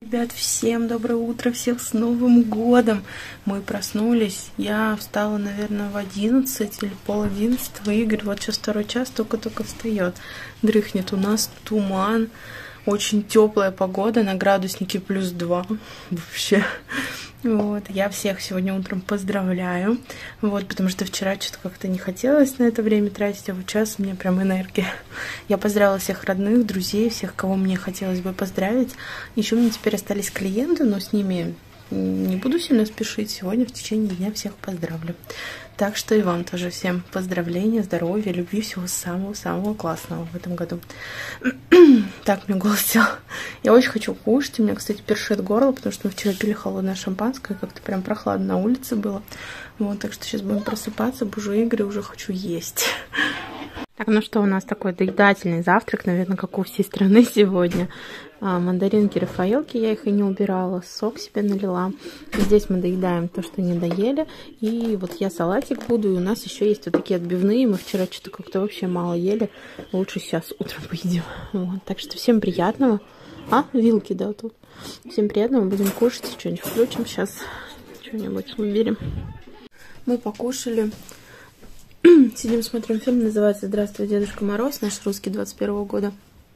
Ребят, всем доброе утро, всех с Новым годом! Мы проснулись, я встала, наверное, в 11 или пол-11. Игорь вот сейчас второй час, только-только встает, дрыхнет. У нас туман, очень теплая погода, на градуснике +2 вообще. Вот, я всех сегодня утром поздравляю, вот, потому что вчера что-то как-то не хотелось на это время тратить, а вот сейчас у меня прям энергия. Я поздравила всех родных, друзей, всех, кого мне хотелось бы поздравить. Еще у меня теперь остались клиенты, но с ними не буду сильно спешить. Сегодня в течение дня всех поздравлю. Так что и вам тоже всем поздравления, здоровья, любви, всего самого-самого классного в этом году. Так, мне голос сел. Я очень хочу кушать. У меня, кстати, першит горло, потому что мы вчера пили холодное шампанское, как-то прям прохладно на улице было. Вот, так что сейчас будем просыпаться, бужу Игоря, уже хочу есть. Так, ну что, у нас такой доедательный завтрак, наверное, как у всей страны сегодня. Мандаринки Рафаэлки, я их и не убирала, сок себе налила. Здесь мы доедаем то, что не доели. И вот я салатик буду, и у нас еще есть вот такие отбивные. Мы вчера что-то как-то вообще мало ели. Лучше сейчас утром поедим. Вот, так что всем приятного. Вилки, да, тут. Всем приятного, будем кушать, что-нибудь включим сейчас. Что-нибудь выберем. Мы покушали. Сидим, смотрим фильм, называется «Здравствуй, Дедушка Мороз», наш русский 21-го года.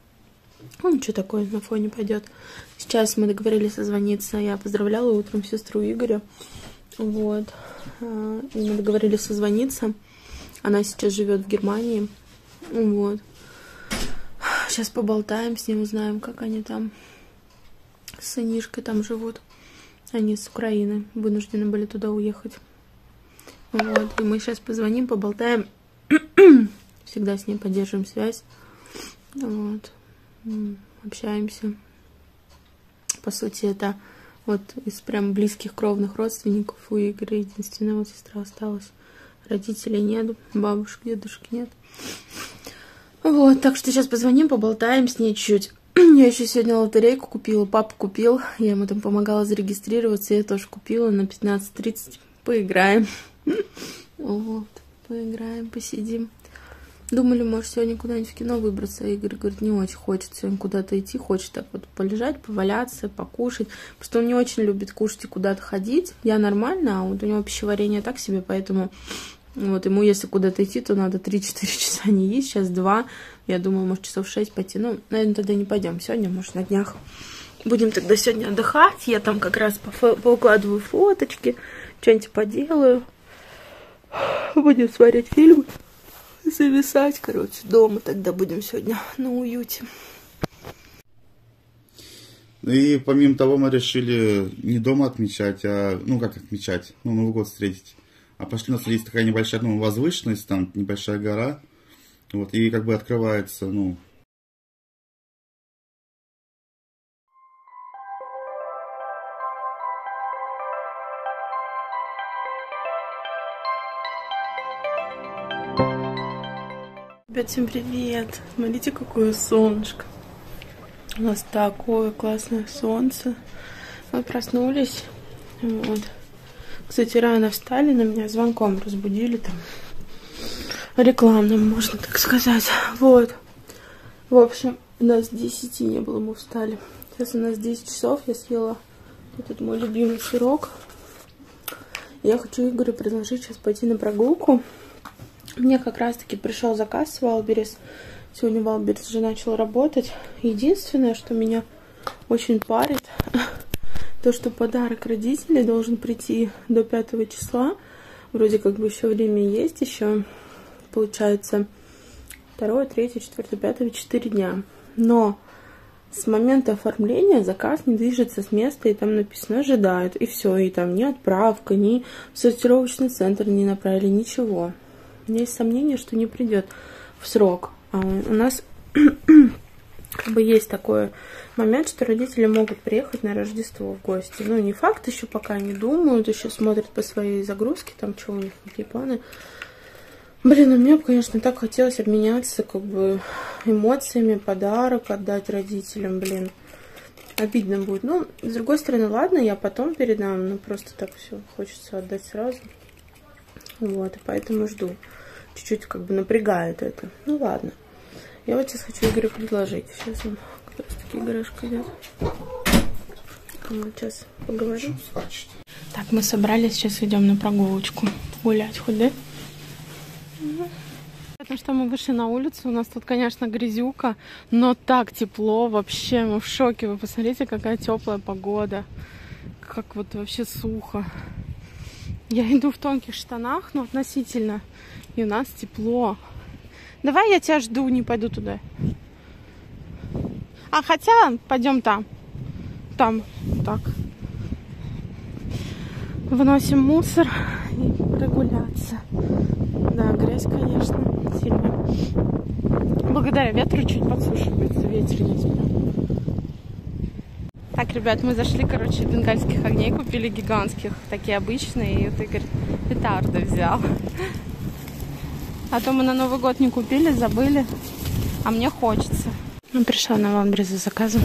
Он что такое на фоне пойдет. Сейчас мы договорились созвониться. Я поздравляла утром сестру Игоря. Вот. И мы договорились созвониться. Она сейчас живет в Германии. Вот. Сейчас поболтаем с ним, узнаем, как они там с сынишкой там живут. Они с Украины вынуждены были туда уехать. Вот, и мы сейчас позвоним, поболтаем. Всегда с ней поддерживаем связь. Вот. Общаемся. По сути, это вот из прям близких кровных родственников у Игоря единственная вот сестра осталась. Родителей нет, бабушек, дедушек нет. Вот, так что сейчас позвоним, поболтаем с ней чуть. Я еще сегодня лотерейку купила, папа купил. Я ему там помогала зарегистрироваться, я тоже купила на 15:30. Поиграем. Вот, поиграем, посидим. Думали, может, сегодня куда-нибудь в кино выбраться. Игорь говорит, не очень хочет сегодня куда-то идти. Хочет так вот полежать, поваляться, покушать. Просто он не очень любит кушать и куда-то ходить. Я нормально, а вот у него пищеварение так себе, поэтому вот ему, если куда-то идти, то надо 3-4 часа не есть. Сейчас 2. Я думаю, может, часов 6 пойти. Ну, наверное, тогда не пойдем. Сегодня, может, на днях. Будем тогда сегодня отдыхать. Я там как раз поукладываю фоточки, что-нибудь поделаю. Будем смотреть фильмы, зависать, короче, дома тогда будем сегодня на уюте. И помимо того мы решили не дома отмечать, Новый год встретить. А пошли, у нас есть такая небольшая, возвышенность, там небольшая гора. Вот, и как бы открывается, Ребят, всем привет! Смотрите, какое солнышко. У нас такое классное солнце. Мы проснулись. Вот. Кстати, рано встали, на меня звонком разбудили там. Рекламным, можно так сказать. Вот. В общем, у нас 10 не было, мы встали. Сейчас у нас 10 часов. Я съела этот мой любимый сырок. Я хочу Игорю предложить сейчас пойти на прогулку. Мне как раз-таки пришел заказ с Валберес. Сегодня Валберес уже начал работать. Единственное, что меня очень парит, то, что подарок родителей должен прийти до 5 числа. Вроде как бы еще время есть, еще получается 2, 3, 4, 5, 4 дня. Но с момента оформления заказ не движется с места, и там написано «ожидают», и все, и там ни отправка, ни в сортировочный центр не направили, ничего. У меня есть сомнение, что не придет в срок. А у нас как бы есть такой момент, что родители могут приехать на Рождество в гости. Ну, не факт, еще пока не думают, еще смотрят по своей загрузке, там, что у них, какие планы. Блин, мне бы, конечно, так хотелось обменяться, как бы, эмоциями, подарок отдать родителям, блин. Обидно будет. Ну, с другой стороны, ладно, я потом передам, но просто так все хочется отдать сразу. Вот, и поэтому жду. Чуть-чуть как бы напрягает это. Ну ладно. Я вот сейчас хочу Игорю предложить. Сейчас он как раз таки Игорюшка идет. Мы сейчас поговорим. Так, мы собрались, сейчас идем на прогулочку. Гулять хоть, да? Потому что мы вышли на улицу, у нас тут, конечно, грязюка, но так тепло, вообще мы в шоке. Вы посмотрите, какая теплая погода, как вот вообще сухо. Я иду в тонких штанах, но относительно, и у нас тепло. Давай я тебя жду, не пойду туда. А хотя пойдем там. Там, так. Выносим мусор и прогуляться. Да, грязь, конечно, сильно. Благодаря ветру чуть подсушивается, ветер есть. Так, ребят, мы зашли, короче, бенгальских огней купили гигантских, такие обычные, и вот Игорь петарды взял. А то мы на Новый год не купили, забыли, а мне хочется. Ну, пришла на Валберес за заказом,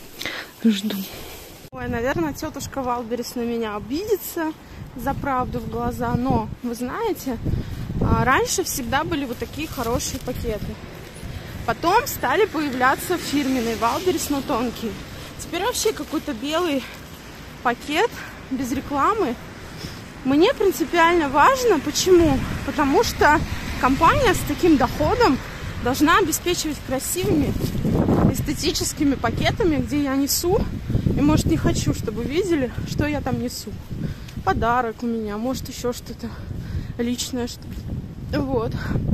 жду. Ой, наверное, тетушка Валберес на меня обидится за правду в глаза, но, вы знаете, раньше всегда были вот такие хорошие пакеты. Потом стали появляться фирменные Валберес, но тонкие. Теперь вообще какой-то белый пакет без рекламы. Мне принципиально важно. Почему? Потому что компания с таким доходом должна обеспечивать красивыми эстетическими пакетами, где я несу. И, может, не хочу, чтобы видели, что я там несу. Подарок у меня, может, еще что-то личное. Вот.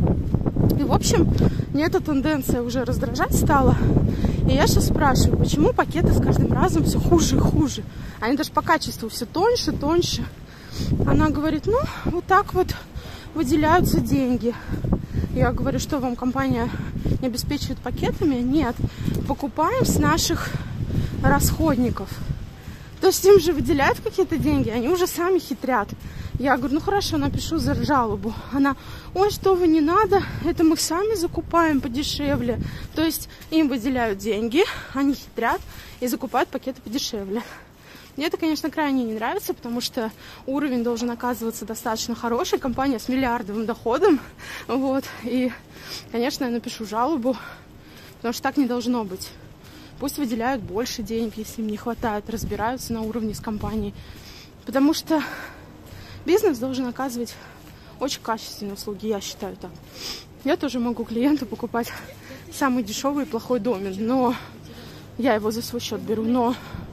И, в общем, мне эта тенденция уже раздражать стала. И я сейчас спрашиваю, почему пакеты с каждым разом все хуже и хуже. Они даже по качеству все тоньше, тоньше. Она говорит, ну, вот так вот выделяются деньги. Я говорю, что вам компания не обеспечивает пакетами? Нет, покупаем с наших расходников. То есть им же выделяют какие-то деньги, они уже сами хитрят. Я говорю, ну хорошо, напишу за жалобу. Она, ой, что вы, не надо, это мы сами закупаем подешевле. То есть им выделяют деньги, они хитрят и закупают пакеты подешевле. Мне это, конечно, крайне не нравится, потому что уровень должен оказываться достаточно хороший. Компания с миллиардовым доходом. Вот. И, конечно, я напишу жалобу, потому что так не должно быть. Пусть выделяют больше денег, если им не хватает, разбираются на уровне с компанией. Потому что бизнес должен оказывать очень качественные услуги, я считаю так. Я тоже могу клиенту покупать самый дешевый и плохой домен, но я его за свой счет беру. Но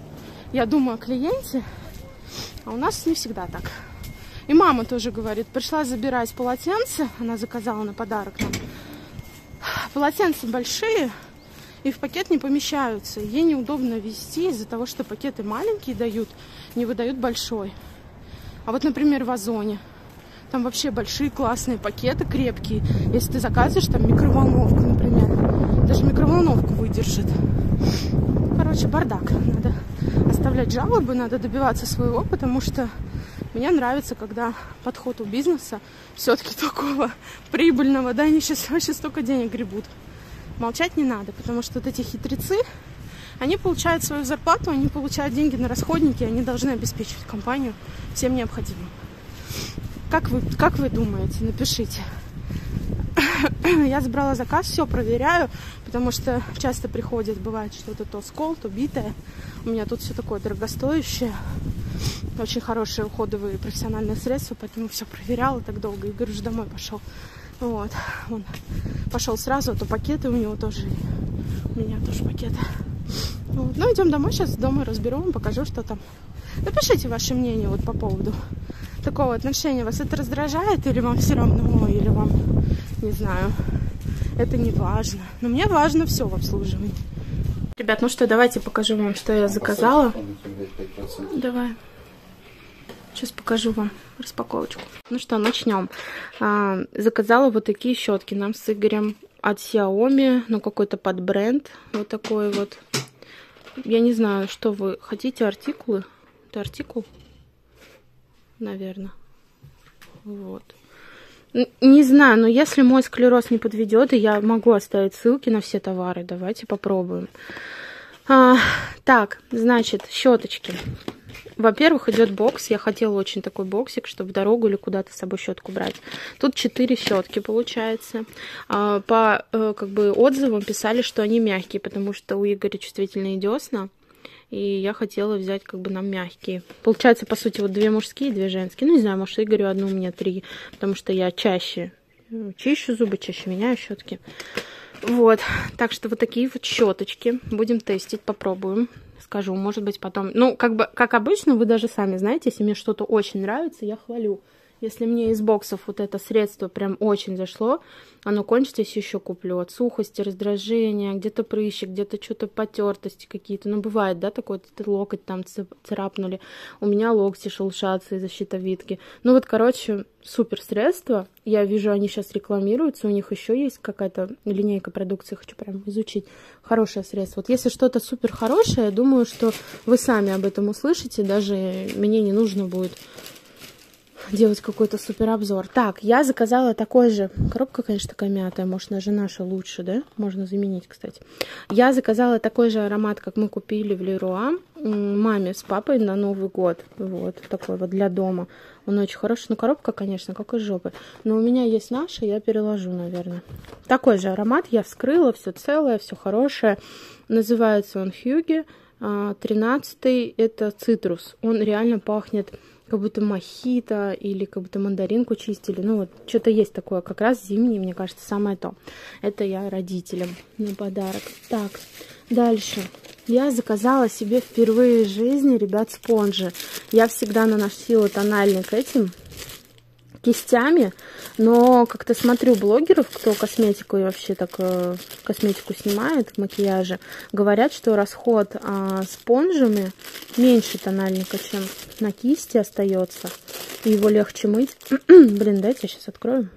я думаю о клиенте, а у нас не всегда так. И мама тоже говорит, пришла забирать полотенце, она заказала на подарок нам. Полотенца большие, и в пакет не помещаются. Ей неудобно везти из-за того, что пакеты маленькие дают, не выдают большой. А вот, например, в Озоне. Там вообще большие классные пакеты, крепкие. Если ты заказываешь там микроволновку, например, даже микроволновку выдержит. Короче, бардак. Надо оставлять жалобы, надо добиваться своего, потому что мне нравится, когда подход у бизнеса все-таки такого прибыльного, да, они сейчас вообще столько денег гребут. Молчать не надо, потому что вот эти хитрецы, они получают свою зарплату, они получают деньги на расходники, они должны обеспечивать компанию всем необходимым. Как вы думаете? Напишите. Я забрала заказ, все проверяю, потому что часто приходит, бывает что-то то скол, то битое. У меня тут все такое дорогостоящее. Очень хорошие уходовые профессиональные средства, поэтому все проверяла так долго. Игорь уже домой пошел. Вот. Он пошел сразу, а то пакеты у него тоже. У меня тоже пакеты. Вот. Ну, идем домой, сейчас дома разберу, покажу, что там. Напишите ваше мнение вот по поводу такого отношения. Вас это раздражает или вам все равно, или вам, не знаю, это не важно. Но мне важно все в обслуживании. Ребят, ну что, давайте покажу вам, что я заказала. Давай. Сейчас покажу вам распаковочку. Ну что, начнем. Заказала вот такие щетки нам с Игорем от Xiaomi, ну какой-то подбренд. Вот такой вот. Я не знаю, что вы хотите, артикулы? Это артикул? Наверное. Вот. Не знаю, но если мой склероз не подведет, и я могу оставить ссылки на все товары, давайте попробуем. Так, значит, щеточки. Во-первых, идет бокс. Я хотела очень такой боксик, чтобы в дорогу или куда-то с собой щетку брать. Тут 4 щетки получается. По как бы отзывам писали, что они мягкие, потому что у Игоря чувствительные десна. И я хотела взять как бы на мягкие. Получается, по сути, вот 2 мужские, 2 женские. Ну, не знаю, может, Игорю одну, у меня 3. Потому что я чаще чищу зубы, чаще меняю щетки. Вот. Так что вот такие вот щеточки. Будем тестить, попробуем. Скажу, может быть, потом... Ну, как бы, как обычно, вы даже сами знаете, если мне что-то очень нравится, я хвалю. Если мне из боксов вот это средство прям очень зашло, оно кончится, если еще куплю. От сухости, раздражения, где-то прыщик, где-то что-то потертости какие-то. Ну, бывает, да, такой локоть там царапнули. У меня локти шелушатся из-за щитовидки. Ну, вот, короче, супер средство. Я вижу, они сейчас рекламируются. У них еще есть какая-то линейка продукции. Хочу прям изучить. Хорошее средство. Вот если что-то супер хорошее, я думаю, что вы сами об этом услышите. Даже мне не нужно будет делать какой-то супер обзор. Так, я заказала такой же. Коробка, конечно, такая мятая. Может, даже наша лучше, да? Можно заменить, кстати. Я заказала такой же аромат, как мы купили в Леруа маме с папой на Новый год. Вот, такой вот для дома. Он очень хороший. Ну, коробка, конечно, как из жопы. Но у меня есть наша, я переложу, наверное. Такой же аромат. Я вскрыла, все целое, все хорошее. Называется он Хьюги. 13-й. Это цитрус. Он реально пахнет как будто мохито или как будто мандаринку чистили. Ну вот, что-то есть такое. Как раз зимний, мне кажется, самое то. Это я родителям на подарок. Так, дальше. Я заказала себе впервые в жизни, ребят, спонжи. Я всегда наносила тональник этим кистями, но как-то смотрю блогеров, кто косметику и вообще так косметику снимает, макияжи, говорят, что расход спонжами меньше тональника, чем на кисти остается, и его легче мыть. Блин, дайте я сейчас открою.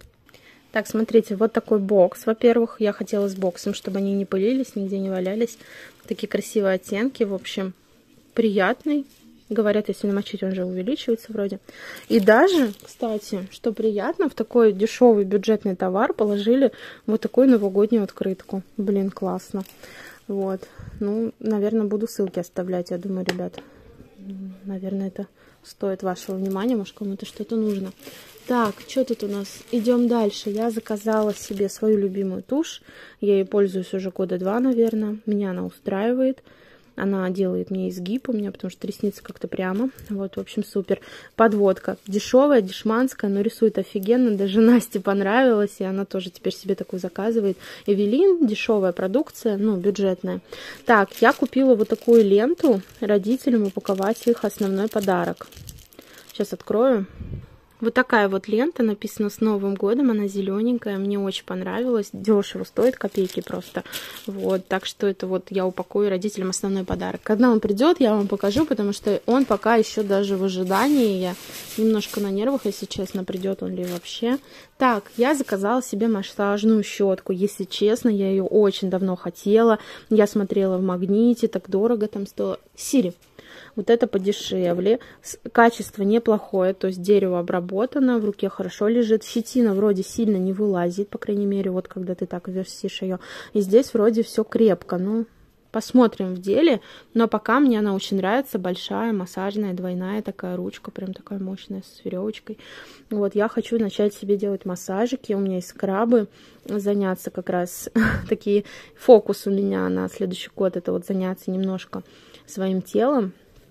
Так, смотрите, вот такой бокс. Во-первых, я хотела с боксом, чтобы они не пылились, нигде не валялись. Такие красивые оттенки, в общем, приятный. Говорят, если намочить, он же увеличивается вроде. И даже, кстати, что приятно, в такой дешевый бюджетный товар положили вот такую новогоднюю открытку. Блин, классно. Вот. Ну, наверное, буду ссылки оставлять, я думаю, ребят. Наверное, это стоит вашего внимания, может, кому-то что-то нужно. Так, что тут у нас? Идем дальше. Я заказала себе свою любимую тушь. Я ей пользуюсь уже года 2, наверное. Меня она устраивает. Она делает мне изгиб у меня, потому что ресницы как-то прямо. Вот, в общем, супер. Подводка. Дешевая, дешманская, но рисует офигенно. Даже Насте понравилось, и она тоже теперь себе такую заказывает. Эвелин, дешевая продукция, ну, бюджетная. Так, я купила вот такую ленту родителям упаковать их основной подарок. Сейчас открою. Вот такая вот лента, написано «С Новым годом», она зелененькая, мне очень понравилась, дешево стоит, копейки просто, вот, так что это вот я упакую родителям основной подарок. Когда он придет, я вам покажу, потому что он пока еще даже в ожидании, я немножко на нервах, если честно, придет он ли вообще. Так, я заказала себе массажную щетку, если честно, я ее очень давно хотела, я смотрела в Магните, так дорого там стоило. Сири. Вот это подешевле. Качество неплохое, то есть дерево обработано, в руке хорошо лежит. Щетина вроде сильно не вылазит, по крайней мере, вот когда ты так версишь ее. И здесь вроде все крепко. Ну, посмотрим в деле. Но пока мне она очень нравится. Большая, массажная, двойная такая ручка, прям такая мощная, с веревочкой. Вот, я хочу начать себе делать массажики. У меня есть скрабы. Заняться как раз такие фокус у меня на следующий год. Это вот заняться немножко своим телом.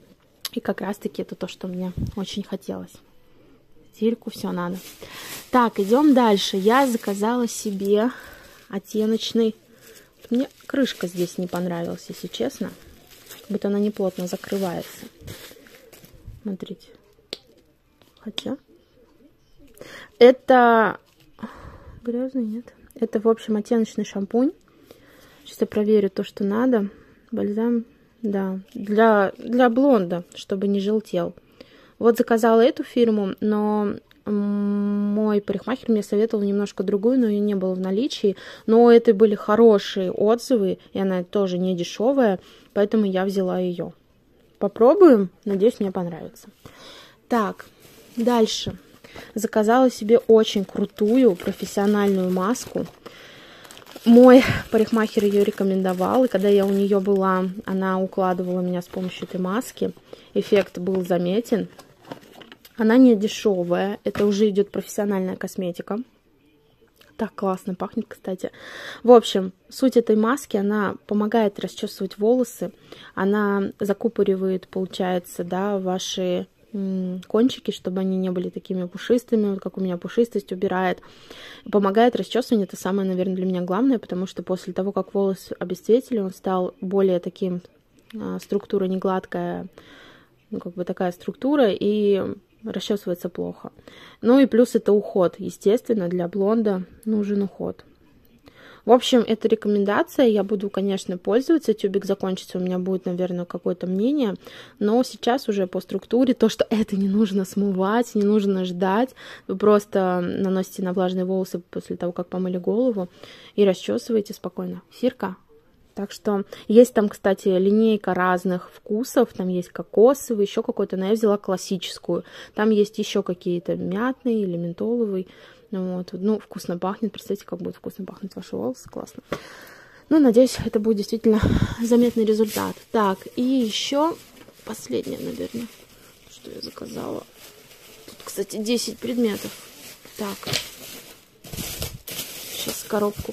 И как раз-таки это то, что мне очень хотелось. Стильку, все надо. Так, идем дальше. Я заказала себе оттеночный. Мне крышка здесь не понравилась, если честно. Как будто она неплотно закрывается. Смотрите. Хотя... Это... Грязный, нет? Это, в общем, оттеночный шампунь. Сейчас я проверю то, что надо. Бальзам... Да, для блонда, чтобы не желтел. Вот заказала эту фирму, но мой парикмахер мне советовал немножко другую, но ее не было в наличии. Но у этой были хорошие отзывы, и она тоже не дешевая, поэтому я взяла ее. Попробуем, надеюсь, мне понравится. Так, дальше. Заказала себе очень крутую профессиональную маску. Мой парикмахер ее рекомендовал, и когда я у нее была, она укладывала меня с помощью этой маски. Эффект был заметен. Она не дешевая, это уже идет профессиональная косметика. Так классно пахнет, кстати. В общем, суть этой маски, она помогает расчесывать волосы, она закупоривает, получается, да, ваши кончики, чтобы они не были такими пушистыми, вот как у меня пушистость убирает. Помогает расчесывание, это самое, наверное, для меня главное, потому что после того, как волос обесцветили, он стал более таким, структура не гладкая, ну, как бы такая структура, и расчесывается плохо. Ну и плюс это уход, естественно, для блонда нужен уход. В общем, это рекомендация, я буду, конечно, пользоваться, тюбик закончится, у меня будет, наверное, какое-то мнение, но сейчас уже по структуре, то, что это не нужно смывать, не нужно ждать, вы просто наносите на влажные волосы после того, как помыли голову, и расчесываете спокойно. Сирка. Так что есть там, кстати, линейка разных вкусов, там есть кокосовый, еще какой-то, но я взяла классическую, там есть еще какие-то мятные или ментоловый. Вот. Ну, вкусно пахнет. Представьте, как будет вкусно пахнуть ваши волосы. Классно. Ну, надеюсь, это будет действительно заметный результат. Так, и еще последнее, наверное, что я заказала. Тут, кстати, 10 предметов. Так. Сейчас коробку.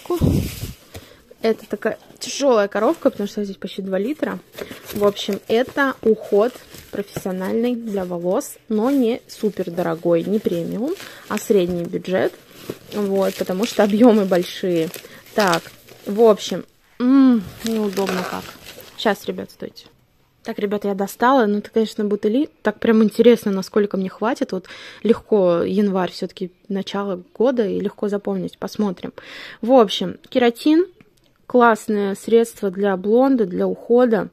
Это такая тяжелая коробка, потому что здесь почти 2 литра. В общем, это уход профессиональный для волос, но не супер дорогой, не премиум, а средний бюджет. Вот, потому что объемы большие. Так, в общем, неудобно как. Сейчас, ребят, стойте. Так, ребята, я достала. Ну, это, конечно, бутыли. Так прям интересно, насколько мне хватит. Вот легко, январь все-таки начало года, и легко запомнить. Посмотрим. В общем, кератин. Классное средство для блонда, для ухода.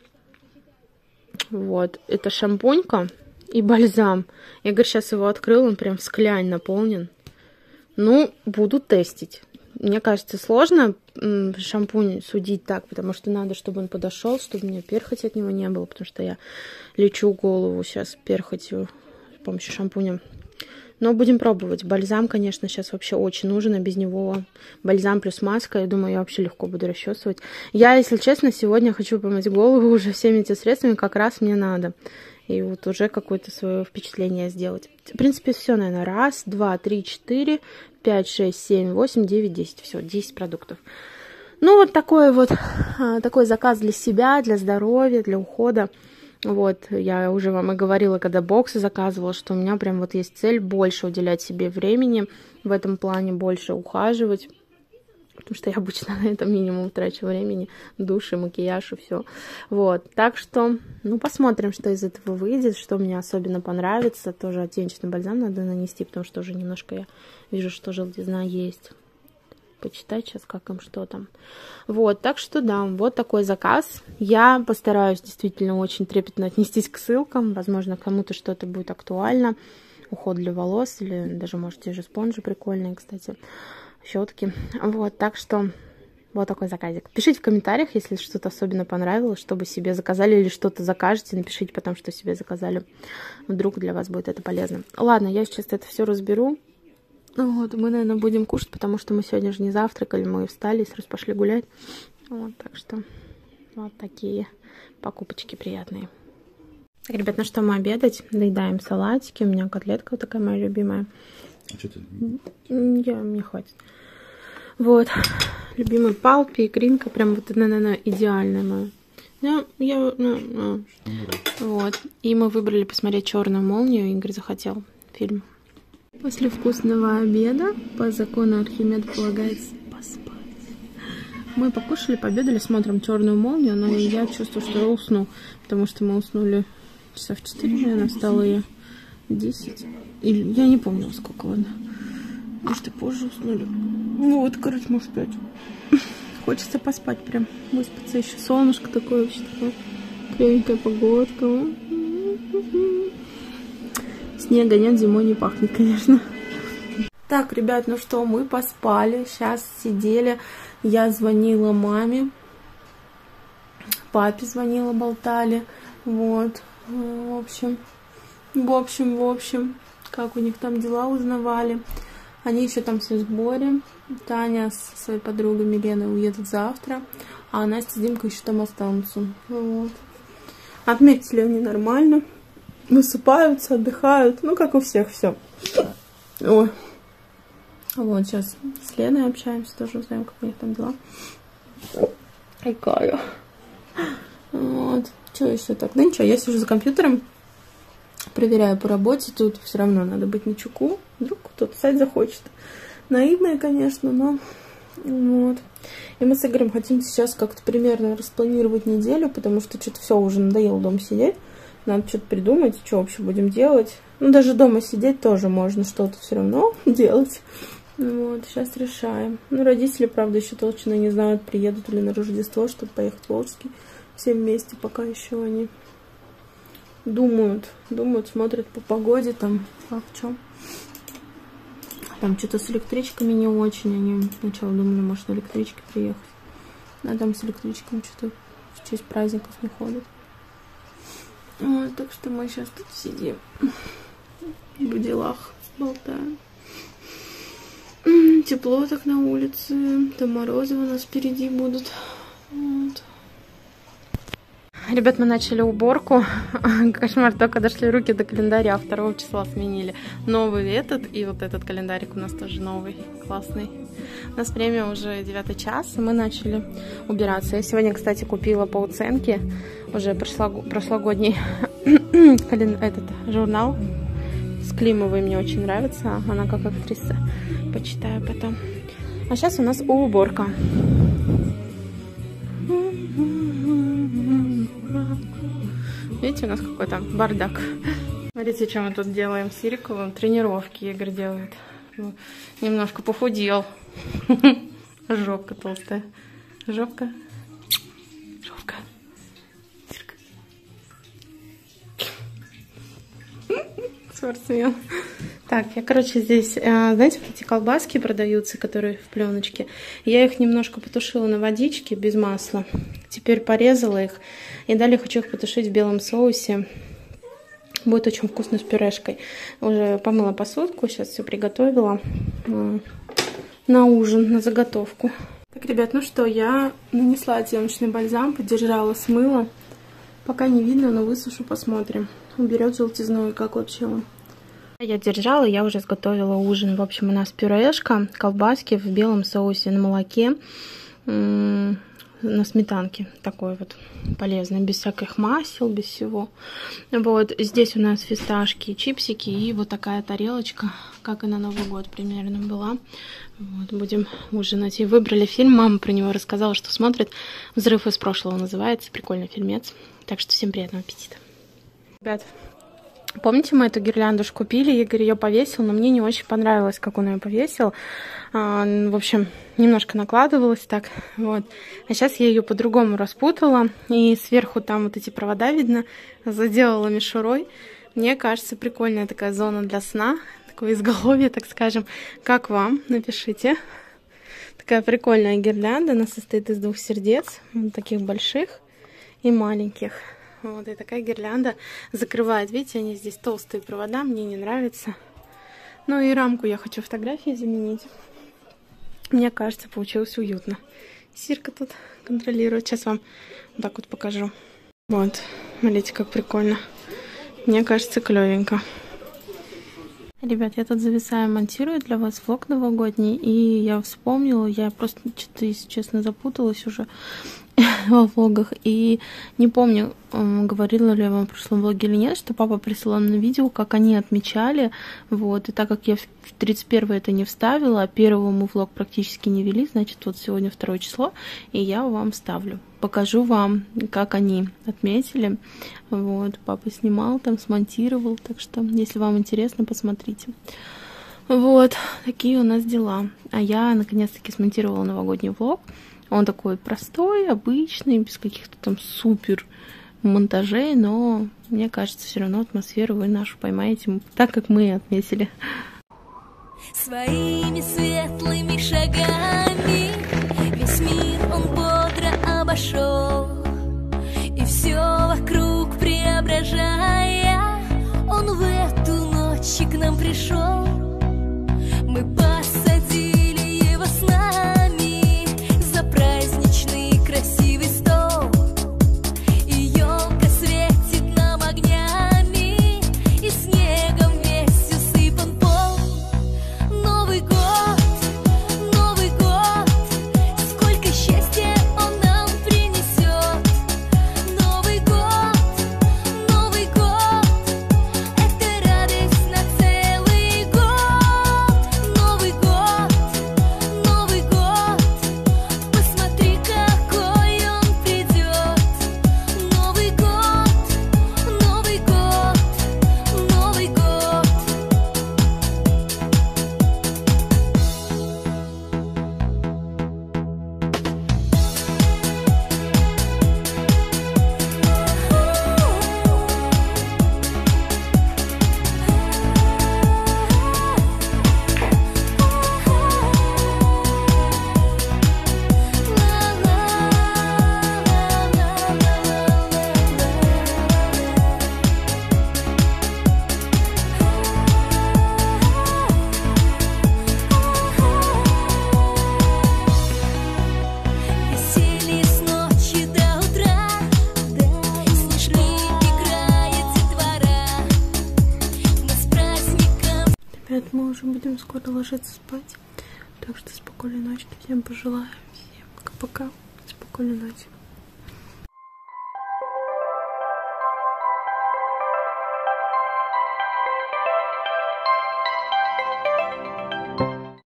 Вот, это шампунька и бальзам. Я, говорю, сейчас его открыл, он прям в склянь наполнен. Ну, буду тестить. Мне кажется, сложно шампунь судить так, потому что надо, чтобы он подошел, чтобы у меня перхоти от него не было, потому что я лечу голову сейчас перхотью с помощью шампуня. Но будем пробовать. Бальзам, конечно, сейчас вообще очень нужен, а без него бальзам плюс маска, я думаю, я вообще легко буду расчесывать. Я, если честно, сегодня хочу помыть голову уже всеми этими средствами, как раз мне надо. И вот уже какое-то свое впечатление сделать. В принципе, все, наверное. 1, 2, 3, 4, 5, 6, 7, 8, 9, 10. Все, 10 продуктов. Ну, вот такой заказ для себя, для здоровья, для ухода. Вот, я уже вам и говорила, когда боксы заказывала, что у меня прям вот есть цель больше уделять себе времени, в этом плане больше ухаживать, потому что я обычно на этом минимум трачу времени, душ и макияж и все. Вот, так что, ну, посмотрим, что из этого выйдет, что мне особенно понравится. Тоже отечественный бальзам надо нанести, потому что уже немножко я вижу, что желтизна есть. Почитать сейчас, как им, что там. Вот, так что да, вот такой заказ. Я постараюсь действительно очень трепетно отнестись к ссылкам. Возможно, кому-то что-то будет актуально. Уход для волос или даже, может, те же спонжи прикольные, кстати, щетки. Вот, так что вот такой заказик. Пишите в комментариях, если что-то особенно понравилось, чтобы себе заказали или что-то закажете. Напишите потом, что себе заказали. Вдруг для вас будет это полезно. Ладно, я сейчас это все разберу. Вот, мы, наверное, будем кушать, потому что мы сегодня же не завтракали, мы встали и сразу пошли гулять. Вот, так что вот такие покупочки приятные. Так, ребят, ну что, мы обедать? Доедаем салатики. У меня котлетка вот такая моя любимая. А что ты? Мне хватит. Вот, любимый палпи, икринка, прям вот, наверное, идеальная моя. Вот, и мы выбрали посмотреть «Черную молнию», Игорь захотел фильм. После вкусного обеда, по закону Архимеда, полагается поспать. Мы покушали, пообедали, смотрим «Черную молнию», но я чувствую, что я усну, потому что мы уснули часа в 4, наверное, встала я 10. Или я не помню, сколько, ладно. Может, и позже уснули. Вот, короче, может, 5. Хочется поспать прям, выспаться еще. Солнышко такое, вообще такое, клевенькая погодка. Снега нет, зимой не пахнет, конечно. Так, ребят, ну что, мы поспали. Сейчас сидели. Я звонила маме. Папе звонила, болтали. Вот. В общем, как у них там дела, узнавали. Они еще там все в сборе. Таня со своей подругой Миленой уедут завтра. А Настя с Димкой еще там останутся. Вот. Отметили они нормально. Высыпаются, отдыхают. Ну, как у всех, все. Ой. Вот, сейчас с Леной общаемся, тоже узнаем, как у них там дела. Какая. Вот. Что еще так? Да ничего, я сижу за компьютером, проверяю по работе. Тут все равно надо быть начеку. Вдруг кто-то сайт захочет. Наивная, конечно, но... Вот. И мы с Игорем хотим сейчас как-то примерно распланировать неделю, потому что что-то все уже надоело дома сидеть. Надо что-то придумать, что вообще будем делать. Ну, даже дома сидеть тоже можно что-то все равно делать. Вот, сейчас решаем. Ну, родители, правда, еще толщины не знают, приедут ли на Рождество, чтобы поехать в Волжский. Все вместе, пока еще они думают, смотрят по погоде, там, как что. Там что-то с электричками не очень. Они сначала думали, может, на электричке приехать. А там с электричками что-то в честь праздников не ходят. Вот, так что мы сейчас тут сидим. В делах болтаем. Тепло так на улице. Там морозы у нас впереди будут. Вот. Ребят, мы начали уборку. Кошмар, только дошли руки до календаря, 2 числа сменили. Новый этот, и вот этот календарик у нас тоже новый, классный. У нас время уже 9 час, и мы начали убираться. Я сегодня, кстати, купила по уценке уже прошлогодний этот журнал с Климовой, мне очень нравится. Она как актриса, почитаю потом. А сейчас у нас уборка. Видите, у нас какой-то бардак. Смотрите, что мы тут делаем с Ириковым. Тренировки Игорь делает. Немножко похудел. Жопка толстая. Жопка. Жопка. Спортсмен. Так, я, короче, здесь, знаете, вот эти колбаски продаются, которые в пленочке. Я их немножко потушила на водичке без масла. Теперь порезала их. И далее хочу их потушить в белом соусе. Будет очень вкусно с пюрешкой. Уже помыла посудку, сейчас все приготовила на ужин, на заготовку. Так, ребят, ну что, я нанесла отделочный бальзам, подержала, смыла. Пока не видно, но высушу, посмотрим. Уберет желтизну, как вообще он. Я держала, я уже сготовила ужин. В общем, у нас пюрешка, колбаски в белом соусе на молоке, на сметанке. Такой вот полезный, без всяких масел, без всего. Вот, здесь у нас фисташки, чипсики и вот такая тарелочка, как и на Новый год примерно была. Вот, будем ужинать. И выбрали фильм, мама про него рассказала, что смотрит. «Взрыв из прошлого» называется, прикольный фильмец. Так что всем приятного аппетита. Ребят, помните, мы эту гирляндушку купили, Игорь ее повесил, но мне не очень понравилось, как он ее повесил. В общем, немножко накладывалось так, вот. А сейчас я ее по-другому распутала, и сверху там вот эти провода видно, заделала мишурой. Мне кажется, прикольная такая зона для сна, такое изголовье, так скажем. Как вам? Напишите. Такая прикольная гирлянда, она состоит из 2 сердец, вот таких больших и маленьких. Вот, и такая гирлянда закрывает. Видите, они здесь толстые провода, мне не нравится. Ну и рамку я хочу фотографии заменить. Мне кажется, получилось уютно. Сирка тут контролирует. Сейчас вам вот так вот покажу. Вот, смотрите, как прикольно. Мне кажется, клевенько. Ребят, я тут зависаю, монтирую для вас влог новогодний. И я вспомнила, я просто что-то, если честно, запуталась уже во влогах. И не помню, говорила ли я вам в прошлом влоге или нет, что папа присылал на видео, как они отмечали. Вот. И так как я в 31 это не вставила, а 1 мы влог практически не вели, значит, вот сегодня 2 число, и я вам вставлю. Покажу вам, как они отметили. Вот. Папа снимал, там смонтировал. Так что, если вам интересно, посмотрите. Вот. Такие у нас дела. А я, наконец-таки, смонтировала новогодний влог. Он такой простой, обычный, без каких-то там супер монтажей, но мне кажется, все равно атмосферу вы нашу поймаете, так как мы отметили. Своими светлыми шагами весь мир он бодро обошел, и все вокруг преображая, он в эту ночь к нам пришел. Мы посадили его с нами за праздничный красивый стол, и елка светит нам огнями, и снегом весь усыпан пол. Новый год мы уже будем скоро ложиться спать. Так что спокойной ночи всем пожелаю. Всем пока-пока. Спокойной ночи.